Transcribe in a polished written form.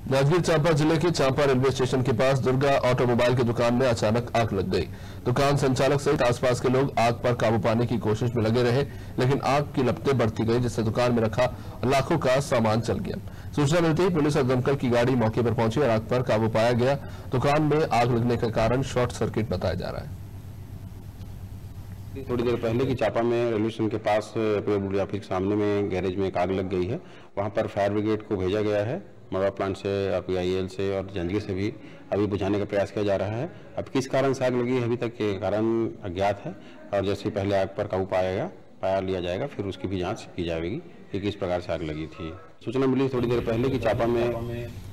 जांजगीर चांपा जिले के Champa railway station के पास दुर्गा ऑटोमोबाइल की दुकान में अचानक आग लग गई। दुकान संचालक सहित आसपास के लोग आग पर काबू पाने की कोशिश में लगे रहे, लेकिन आग की लपटें बढ़ती गई, जिससे दुकान में रखा लाखों का सामान जल गया। सूचना मिलते ही पुलिस और दमकल की गाड़ी मौके पर पहुंची और आग पर काबू पाया गया। दुकान में आग लगने का कारण शॉर्ट सर्किट बताया जा रहा है। थोड़ी देर पहले की चांपा में रेलवे स्टेशन के पास पीडब्ल्यूडी ऑफिस के सामने में गैरेज में एक आग लग गई है। वहां पर फायर ब्रिगेड को भेजा गया है। मड़वा प्लांट से, RPIL से और जांजगीर से भी अभी बुझाने का प्रयास किया जा रहा है। अब किस कारण से आग लगी है अभी तक के कारण अज्ञात है, और जैसे पहले आग पर काबू पाया लिया जाएगा, फिर उसकी भी जांच की जाएगी कि किस प्रकार से आग लगी थी। सूचना मिली थोड़ी देर पहले कि चांपा में